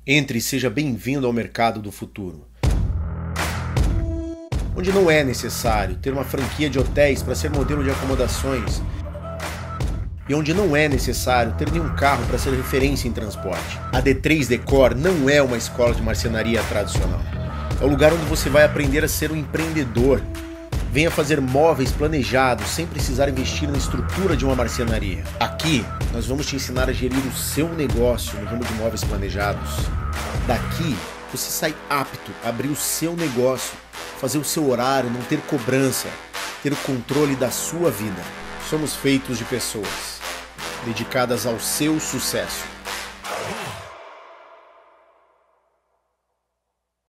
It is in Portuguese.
Entre e seja bem-vindo ao mercado do futuro, onde não é necessário ter uma franquia de hotéis para ser modelo de acomodações e onde não é necessário ter nenhum carro para ser referência em transporte. A D3 Decor não é uma escola de marcenaria tradicional. É o lugar onde você vai aprender a ser um empreendedor. Venha fazer móveis planejados sem precisar investir na estrutura de uma marcenaria. Aqui, nós vamos te ensinar a gerir o seu negócio no ramo de móveis planejados. Daqui, você sai apto a abrir o seu negócio, fazer o seu horário, não ter cobrança, ter o controle da sua vida. Somos feitos de pessoas dedicadas ao seu sucesso.